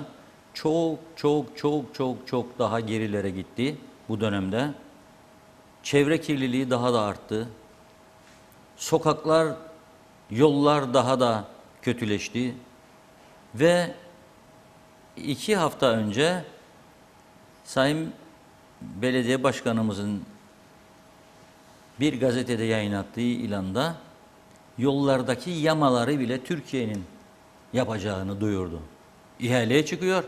çok daha gerilere gitti bu dönemde. Çevre kirliliği daha da arttı. Sokaklar, yollar daha da kötüleşti. Ve 2 hafta önce Sayın Belediye Başkanımızın bir gazetede yayınlattığı ilanda yollardaki yamaları bile Türkiye'nin yapacağını duyurdu. İhaleye çıkıyor.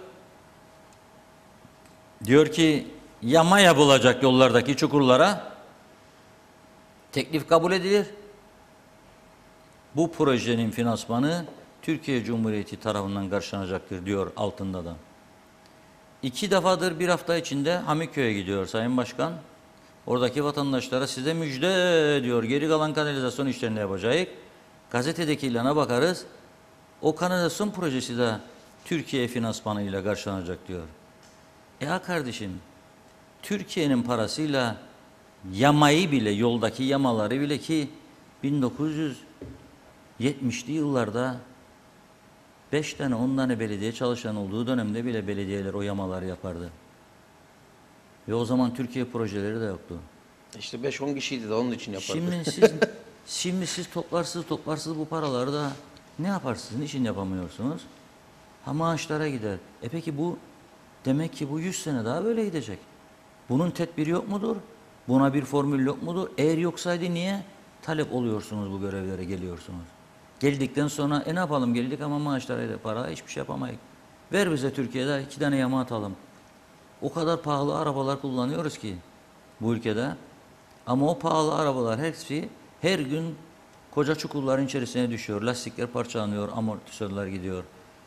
Diyor ki yama yapılacak yollardaki çukurlara, teklif kabul edilir. Bu projenin finansmanı Türkiye Cumhuriyeti tarafından karşılanacaktır diyor altında da. 2 defadır bir hafta içinde Hamiköy'e gidiyor Sayın Başkan. Oradaki vatandaşlara size müjde diyor. Geri kalan kanalizasyon işlerini yapacağız. Gazetedeki ilana bakarız. O kanalizasyon projesi de Türkiye finansmanıyla karşılanacak diyor. Ya kardeşim, Türkiye'nin parasıyla yamayı bile, yoldaki yamaları bile, ki 1970'li yıllarda 5 tane 10 tane belediye çalışan olduğu dönemde bile belediyeler o yamaları yapardı. Ve o zaman Türkiye projeleri de yoktu. İşte 5-10 kişiydi de onun için yapardı. Şimdi siz toplarsız bu paraları da ne yaparsınız? Niçin yapamıyorsunuz? Ha, maaşlara gider. Peki bu demek ki bu 100 sene daha böyle gidecek. Bunun tedbiri yok mudur? Buna bir formül yok mudur? Eğer yoksaydı niye talep oluyorsunuz, bu görevlere geliyorsunuz? Geldikten sonra ne yapalım, geldik ama maaşlara para, hiçbir şey yapamayız. Ver bize Türkiye'de 2 tane yama atalım. O kadar pahalı arabalar kullanıyoruz ki bu ülkede. Ama o pahalı arabalar hepsi her gün koca çukurların içerisine düşüyor. Lastikler parçalanıyor, amortisörler gidiyor.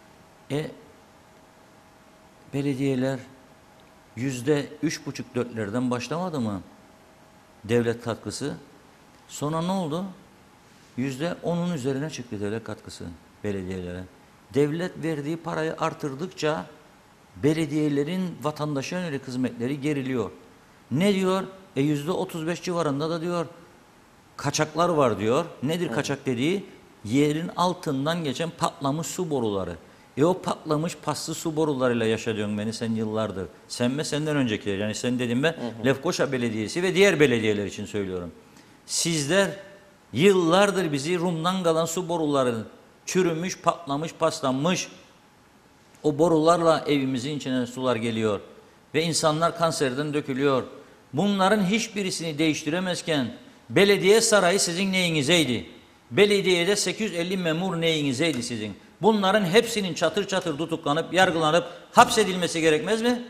Belediyeler %3,5-4'lerden başlamadı mı devlet katkısı? Sonra ne oldu? %10'un üzerine çıktı devlet katkısı belediyelere. Devlet verdiği parayı artırdıkça belediyelerin vatandaşa yönelik hizmetleri geriliyor. Ne diyor? %35 civarında da diyor kaçaklar var diyor. Nedir kaçak dediği? Yerin altından geçen patlamış su boruları. O patlamış paslı su borularıyla yaşadıyorsun beni sen yıllardır. Sen ve senden öncekiler. Yani sen dedim ben Lefkoşa Belediyesi ve diğer belediyeler için söylüyorum. Sizler yıllardır bizi Rum'dan kalan su boruları çürümüş, patlamış, paslanmış. O borularla evimizin içine sular geliyor. Ve insanlar kanserden dökülüyor. Bunların hiçbirisini değiştiremezken belediye sarayı sizin neyinizeydi? Belediyede 850 memur neyinizeydi sizin? Bunların hepsinin çatır çatır tutuklanıp, yargılanıp, hapsedilmesi gerekmez mi?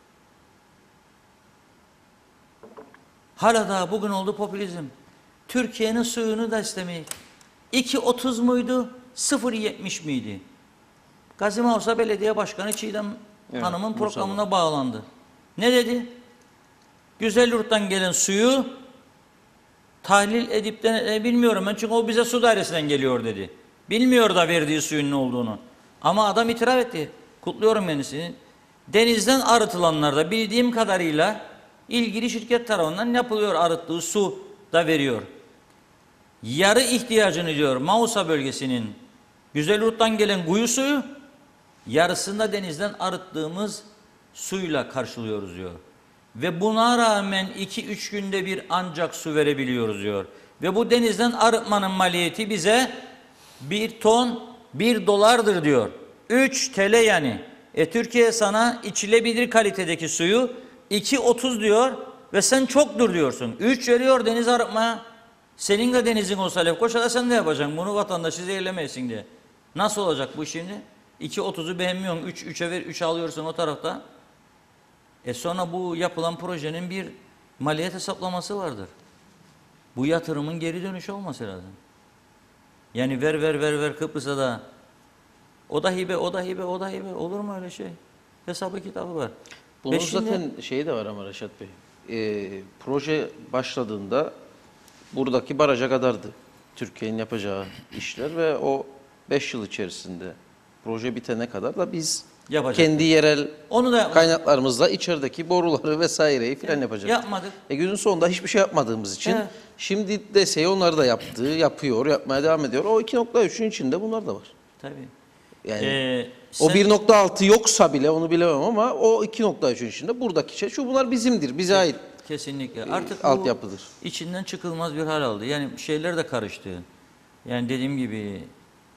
Hala daha bugün oldu popülizm. Türkiye'nin suyunu da istemeyi. 2.30 muydu? 0.70 miydi? Gazi Mausa Belediye Başkanı Çiğdem Hanım'ın programına bağlandı. Ne dedi? Güzelyurt'tan gelen suyu tahlil edip de bilmiyorum ben çünkü o bize su dairesinden geliyor dedi. Bilmiyor da verdiği suyun ne olduğunu. Ama adam itiraf etti. Kutluyorum kendisini. Denizden arıtılanlarda bildiğim kadarıyla ilgili şirket tarafından yapılıyor, arıttığı su da veriyor. Yarı ihtiyacını diyor Mausa bölgesinin Güzelyurt'tan gelen kuyu suyu, yarısını da denizden arıttığımız suyla karşılıyoruz diyor. Ve buna rağmen 2-3 günde bir ancak su verebiliyoruz diyor. Ve bu denizden arıtmanın maliyeti bize 1 ton 1 dolardır diyor. 3 TL yani. Türkiye sana içilebilir kalitedeki suyu 2.30 diyor ve sen çoktur diyorsun. 3 veriyor deniz arıtmaya. Senin de denizin olsa Lefkoşa'da sen de yapacaksın bunu, vatandaşı zehirlemeyesin diye. Nasıl olacak bu şimdi? 2.30'u beğenmiyorsun, 3'e ver, 3 alıyorsun o tarafta. Sonra bu yapılan projenin bir maliyet hesaplaması vardır. Bu yatırımın geri dönüşü olması lazım. Yani ver Kıbrıs'a da o da hibe, o da hibe, o da hibe. Olur mu öyle şey? Hesabı kitabı var. Bunun zaten şeyi de var ama Reşat Bey. Proje başladığında buradaki baraja kadardı Türkiye'nin yapacağı işler ve o 5 yıl içerisinde proje bitene kadar da biz kendi yerel onu da kaynaklarımızla içerideki boruları vesaireyi filan yapacaktık. Yapmadık. Günün sonunda hiçbir şey yapmadığımız için şimdi DSE onları da yaptı, yapıyor, yapmaya devam ediyor. O 2.3'ün içinde bunlar da var. Tabii. Yani o 1.6 yoksa bile onu bilemem ama o 2.3'ün içinde buradaki şey şu, bunlar bizimdir, bize ait. Kesinlikle. Artık altyapıdır. İçinden çıkılmaz bir hal aldı. Yani şeyler de karıştı. Yani dediğim gibi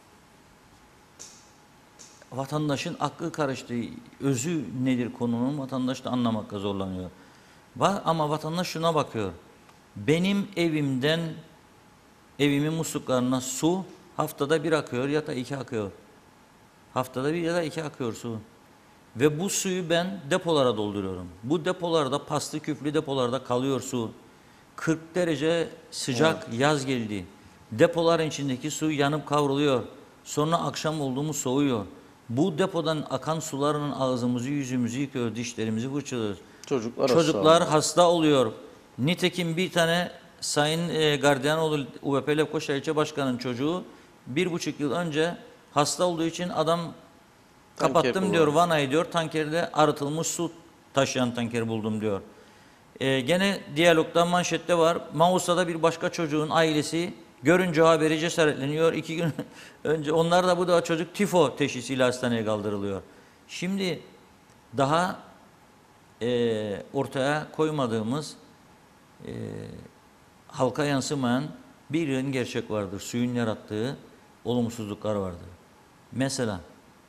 vatandaşın aklı karıştı. Özü nedir konunun, vatandaş da anlamakta zorlanıyor. Ama vatandaş şuna bakıyor. Benim evimin musluklarına su haftada 1 akıyor ya da 2 akıyor. Haftada 1 ya da 2 akıyor su. Ve bu suyu ben depolara dolduruyorum. Bu depolarda, paslı küflü depolarda kalıyor su. 40 derece sıcak yaz geldi. Depoların içindeki su yanıp kavruluyor. Sonra akşam oldu mu soğuyor. Bu depodan akan suların ağzımızı, yüzümüzü yıkıyor, dişlerimizi fırçalıyoruz. Çocuklar hasta oluyor. Nitekim bir tane Sayın Gardiyanoğlu UVP Lefkoşa İlçe Başkanı'nın çocuğu 1,5 yıl önce hasta olduğu için adam kapattım diyor vanayı diyor, tankerde arıtılmış su taşıyan tanker buldum diyor. Gene diyalogda manşette var. Mausa'da bir başka çocuğun ailesi görünce haberi cesaretleniyor. 2 gün önce onlar da bu da çocuk tifo teşhisiyle hastaneye kaldırılıyor. Şimdi daha ortaya koymadığımız halka yansımayan bir yığın gerçek vardır. Suyun yarattığı olumsuzluklar vardır. Mesela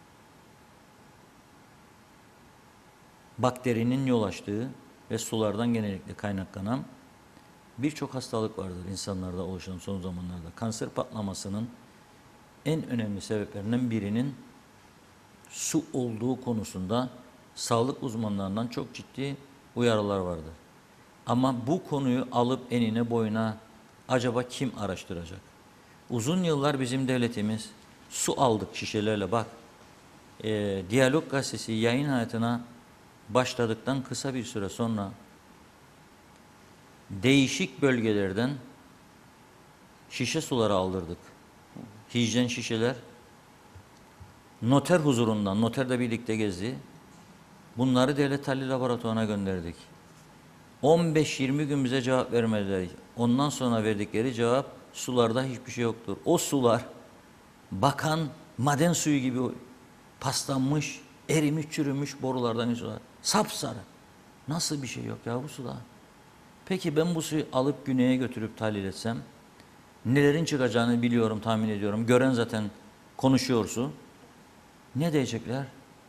bakterinin yol açtığı ve sulardan genellikle kaynaklanan birçok hastalık vardır insanlarda oluşan son zamanlarda. Kanser patlamasının en önemli sebeplerinden birinin su olduğu konusunda sağlık uzmanlarından çok ciddi uyarılar vardır. Ama bu konuyu alıp enine boyuna acaba kim araştıracak? Uzun yıllar bizim devletimiz su aldık şişelerle bak. Diyalog gazetesi yayın hayatına başladıktan kısa bir süre sonra değişik bölgelerden şişe suları aldırdık. Hijyen şişeler. Noter huzurundan, noter de birlikte gezdi. Bunları devlet tahlil laboratuvarına gönderdik. 15-20 gün bize cevap vermediler. Ondan sonra verdikleri cevap sularda hiçbir şey yoktur. O sular bakan maden suyu gibi paslanmış, erimiş, çürümüş borulardan sular. Sapsarı. Nasıl bir şey yok ya bu suda? Peki ben bu suyu alıp güneye götürüp tahlil etsem nelerin çıkacağını biliyorum, tahmin ediyorum. Gören zaten konuşuyor su. Ne diyecekler?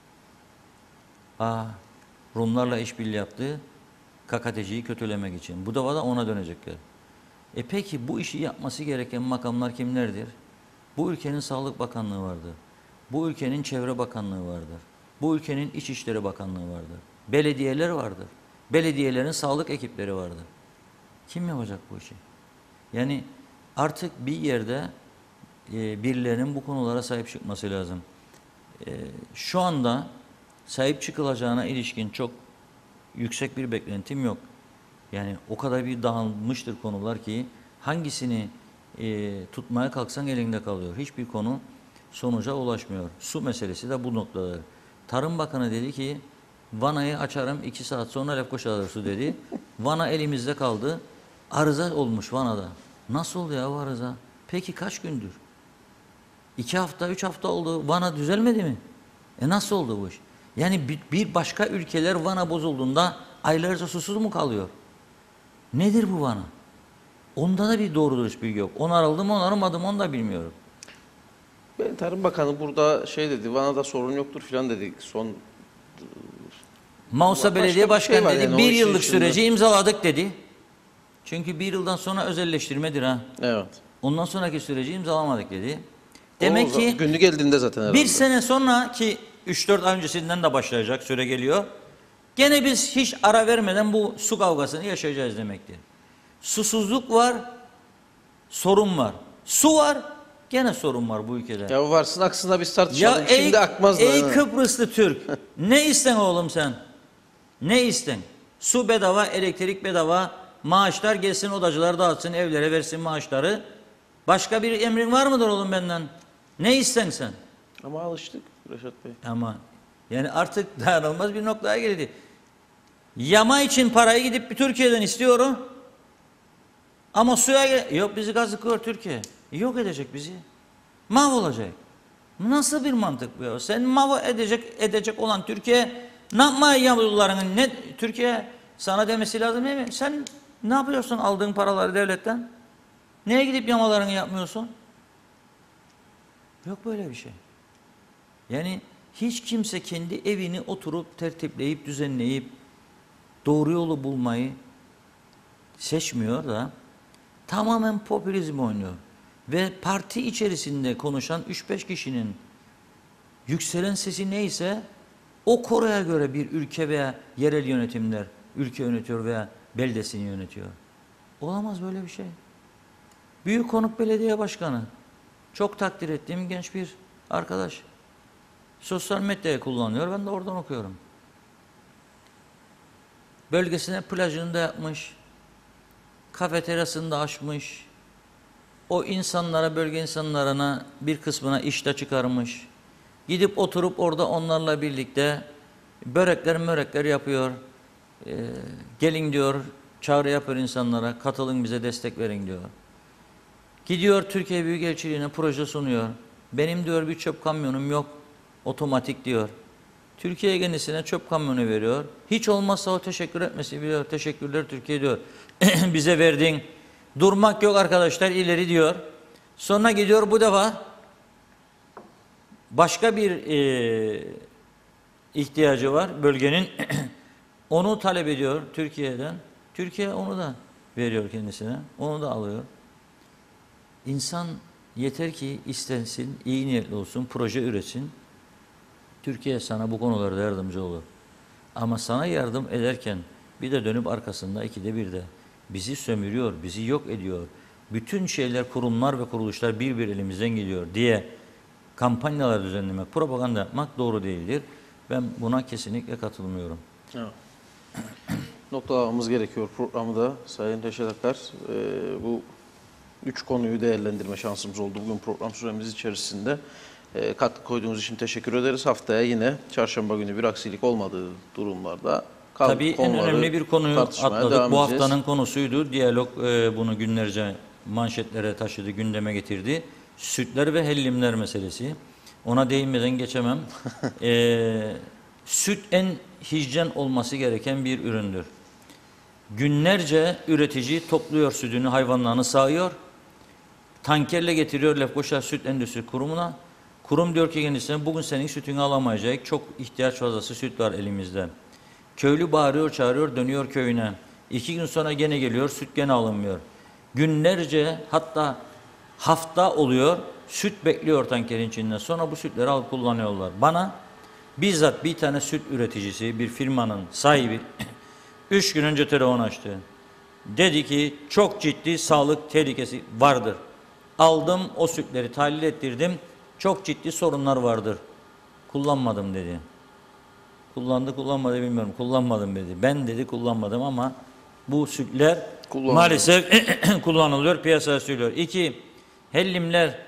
Rumlarla işbirliği yaptı, KKTC'yi kötülemek için. Bu da ona dönecekler. Peki bu işi yapması gereken makamlar kimlerdir? Bu ülkenin Sağlık Bakanlığı vardır. Bu ülkenin Çevre Bakanlığı vardır. Bu ülkenin İçişleri Bakanlığı vardır. Belediyeler vardır. Belediyelerin sağlık ekipleri vardır. Kim yapacak bu işi? Yani artık bir yerde birilerinin bu konulara sahip çıkması lazım. Şu anda sahip çıkılacağına ilişkin çok yüksek bir beklentim yok. Yani o kadar bir dağılmıştır konular ki hangisini tutmaya kalksan elinde kalıyor. Hiçbir konu sonuca ulaşmıyor. Su meselesi de bu noktadır. Tarım Bakanı dedi ki vanayı açarım 2 saat sonra Lefkoşa'da su dedi. Vana elimizde kaldı. Arıza olmuş vanada. Nasıl oldu ya bu arıza? Peki kaç gündür? 2 hafta, 3 hafta oldu. Vana düzelmedi mi? Nasıl oldu bu iş? Yani bir başka ülkeler vana bozulduğunda aylarca susuz mu kalıyor? Nedir bu vana? Onda da bir doğru dürüst bilgi yok. Onarıldı mı onarılmadı mı onu da bilmiyorum. Tarım Bakanı burada şey dedi, Vana'da sorun yoktur filan dedi. Mausa Başka Belediye bir Başkanı şey var dedi, yani, o bir işin yıllık içinde. süreci imzaladık dedi. Çünkü bir yıldan sonra özelleştirmedir ha. Evet. Ondan sonraki süreci imzalamadık dedi. O Demek ki günü geldiğinde zaten herhalde. bir sene sonra ki 3-4 ay öncesinden de başlayacak süre geliyor. Gene biz hiç ara vermeden bu su kavgasını yaşayacağız demektir. Susuzluk var, sorun var. Su var, gene sorun var bu ülkede. Ya varsın aksında biz Ya tartışalım. Şimdi akmaz da. ey ha. Kıbrıslı Türk, ne isten oğlum sen? Ne isten? Su bedava, elektrik bedava, maaşlar gelsin odacılar dağıtsın, evlere versin maaşları. Başka bir emrin var mıdır oğlum benden? Ne isten sen? Ama alıştık Reşat Bey. Ama yani artık dayanılmaz bir noktaya geldi. Yama için parayı gidip bir Türkiye'den istiyorum. Ama yok bizi kazıklıyor Türkiye. Yok edecek bizi. Mahvolacak. Nasıl bir mantık bu ya? Sen edecek olan Türkiye ne yapmaya yamalarını Türkiye sana demesi lazım değil mi? Sen ne yapıyorsun aldığın paraları devletten? Neye gidip yamalarını yapmıyorsun? Yok böyle bir şey. Yani hiç kimse kendi evini oturup tertipleyip düzenleyip doğru yolu bulmayı seçmiyor da tamamen popülizm oynuyor. Ve parti içerisinde konuşan 3-5 kişinin yükselen sesi neyse o konuya göre bir ülke veya yerel yönetimler ülke yönetiyor veya beldesini yönetiyor. Olamaz böyle bir şey. Büyükkonuk Belediye Başkanı. Çok takdir ettiğim genç bir arkadaş. Sosyal medyayı kullanıyor. Ben de oradan okuyorum. Bölgesine plajını da yapmış. Kafeteryasını da açmış. O insanlara, bölge insanlarına bir kısmına işte çıkarmış. Gidip oturup orada onlarla birlikte börekler yapıyor. Gelin diyor, çağrı yapıyor insanlara. Katılın bize destek verin diyor. Gidiyor Türkiye Büyükelçiliğine proje sunuyor. Benim diyor bir çöp kamyonum yok. Otomatik diyor. Türkiye kendisine çöp kamyonu veriyor. Hiç olmazsa o teşekkür etmesi biliyor. Teşekkürler Türkiye diyor. Bize verdin. Durmak yok arkadaşlar ileri diyor. Sonra gidiyor bu defa başka bir ihtiyacı var bölgenin. Onu talep ediyor Türkiye'den. Türkiye onu da veriyor kendisine. Onu da alıyor. İnsan yeter ki istensin, iyi niyetli olsun, proje üretsin. Türkiye sana bu konularda yardımcı olur. Ama sana yardım ederken bir de dönüp arkasında ikide bir de bizi sömürüyor, bizi yok ediyor. Bütün şeyler, kurumlar ve kuruluşlar bir elimizden geliyor diye kampanyalar düzenlemek, propaganda yapmak doğru değildir. Ben buna kesinlikle katılmıyorum. Evet. Noktalamamız gerekiyor programı da Sayın Reşat Akar. Bu 3 konuyu değerlendirme şansımız oldu bugün program süremiz içerisinde. Katkı koyduğunuz için teşekkür ederiz. Haftaya yine çarşamba günü bir aksilik olmadığı durumlarda tabii en önemli bir konuyu atladık. Bu haftanın konusuydu. Diyalog bunu günlerce manşetlere taşıdı, gündeme getirdi. Sütler ve hellimler meselesi. Ona değinmeden geçemem. Süt en hijyen olması gereken bir üründür. Günlerce üretici topluyor sütünü, hayvanlarını sağıyor. Tankerle getiriyor Lefkoşa Süt Endüstri Kurumu'na. Kurum diyor ki kendisine bugün senin sütünü alamayacak. Çok ihtiyaç fazlası süt var elimizde. Köylü bağırıyor, çağırıyor, dönüyor köyüne. 2 gün sonra gene geliyor, süt gene alınmıyor. Günlerce hatta hafta oluyor, süt bekliyor tankerin içinden. Sonra bu sütleri alıp kullanıyorlar. Bana bizzat bir tane süt üreticisi, bir firmanın sahibi 3 gün önce telefon açtı. Dedi ki çok ciddi sağlık tehlikesi vardır. Aldım o sütleri tahlil ettirdim. Çok ciddi sorunlar vardır. Kullanmadım dedi. Kullandı kullanmadı bilmiyorum. Kullanmadım dedi. Ben dedi kullanmadım ama bu sütler maalesef kullanılıyor, piyasaya sürülüyor. 2. Hellimler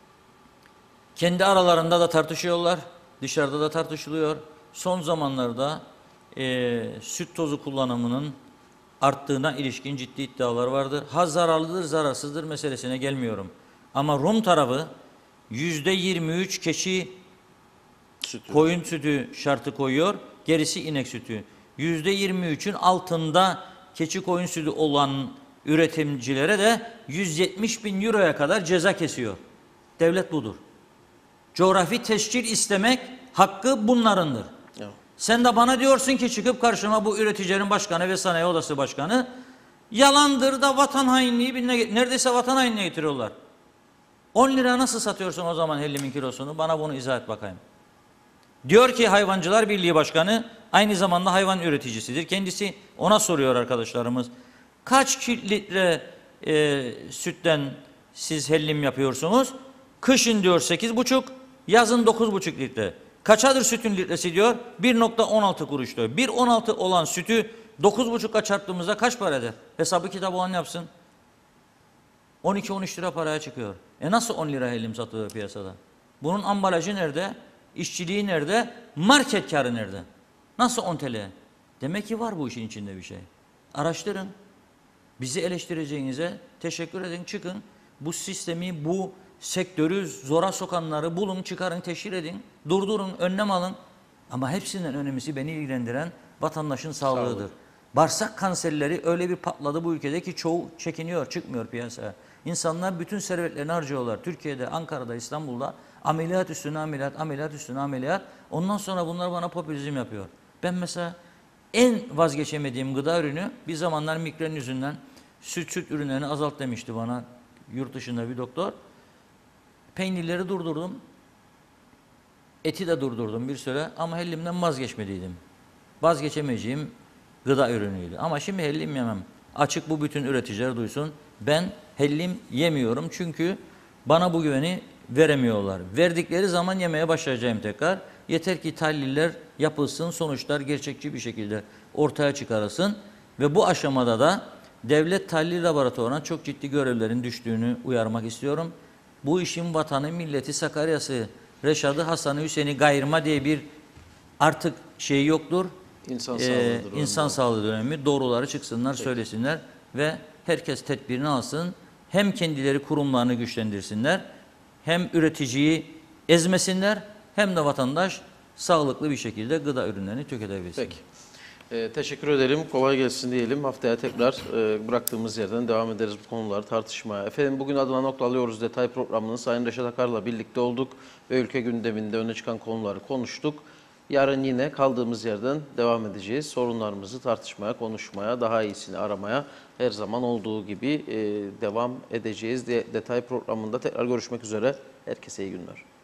kendi aralarında da tartışıyorlar, dışarıda da tartışılıyor. Son zamanlarda süt tozu kullanımının arttığına ilişkin ciddi iddialar vardır. Ha zararlıdır, zararsızdır meselesine gelmiyorum. Ama Rum tarafı %23 keçi koyun sütü şartı koyuyor, gerisi inek sütü. %23'ün altında keçi koyun sütü olan üretimcilere de 170 bin euroya kadar ceza kesiyor. Devlet budur. Coğrafi tescil istemek hakkı bunlarındır. Evet. Sen de bana diyorsun ki çıkıp karşıma bu üreticilerin başkanı ve sanayi odası başkanı yalandır da vatan hainliği neredeyse vatan hainliğine getiriyorlar. 10 lira nasıl satıyorsun o zaman hellimin kilosunu? Bana bunu izah et bakayım. Diyor ki Hayvancılar Birliği Başkanı aynı zamanda hayvan üreticisidir. Kendisi ona soruyor arkadaşlarımız. Kaç litre sütten siz hellim yapıyorsunuz? Kışın diyor 8,5, yazın 9,5 litre. Kaçadır sütün litresi diyor? 1,16 kuruş diyor. 1,16 olan sütü 9,5'a çarptığımızda kaç para eder? Hesabı kitabı olan yapsın. 12-13 lira paraya çıkıyor. Nasıl 10 lira hellim satılıyor piyasada? Bunun ambalajı nerede? İşçiliği nerede? Market karı nerede? Nasıl 10 TL? Demek ki var bu işin içinde bir şey. Araştırın. Bizi eleştireceğinize teşekkür edin. Çıkın. Bu sistemi, bu sektörü zora sokanları bulun, çıkarın, teşhir edin. Durdurun, önlem alın. Ama hepsinden önemlisi beni ilgilendiren vatandaşın sağlığıdır. Bağırsak kanserleri öyle bir patladı bu ülkede ki çoğu çekiniyor, çıkmıyor piyasaya. İnsanlar bütün servetlerini harcıyorlar. Türkiye'de, Ankara'da, İstanbul'da ameliyat üstüne ameliyat, ameliyat üstüne ameliyat. Ondan sonra bunlar bana popülizm yapıyor. Ben mesela en vazgeçemediğim gıda ürünü bir zamanlar migren yüzünden süt ürünlerini azalt demişti bana yurt dışında bir doktor. Peynirleri durdurdum. Eti de durdurdum bir süre ama hellimden vazgeçmediydim. Vazgeçemeyeceğim gıda ürünüydü. Ama şimdi hellim yemem. Açık bu bütün üreticiler duysun. Ben hellim yemiyorum çünkü bana bu güveni veremiyorlar. Verdikleri zaman yemeye başlayacağım tekrar. Yeter ki tahliller yapılsın, sonuçlar gerçekçi bir şekilde ortaya çıkarılsın. Ve bu aşamada da devlet tahlil laboratuvarına çok ciddi görevlerin düştüğünü uyarmak istiyorum. Bu işin vatanı, milleti, Sakarya'sı, Reşad'ı, Hasan'ı, Hüseyin'i gayırma diye bir artık şey yoktur. İnsan sağlığı dönemi. Doğruları çıksınlar, söylesinler ve herkes tedbirini alsın. Hem kendileri kurumlarını güçlendirsinler, hem üreticiyi ezmesinler, hem de vatandaş sağlıklı bir şekilde gıda ürünlerini tüketebilsin. Peki. Teşekkür ederim. Kolay gelsin diyelim. Haftaya tekrar bıraktığımız yerden devam ederiz bu konuları tartışmaya. Efendim bugün adına nokta alıyoruz detay programının Sayın Reşat Akar'la birlikte olduk ve ülke gündeminde öne çıkan konuları konuştuk. Yarın yine kaldığımız yerden devam edeceğiz. Sorunlarımızı tartışmaya, konuşmaya, daha iyisini aramaya her zaman olduğu gibi devam edeceğiz. Detay programında tekrar görüşmek üzere. Herkese iyi günler.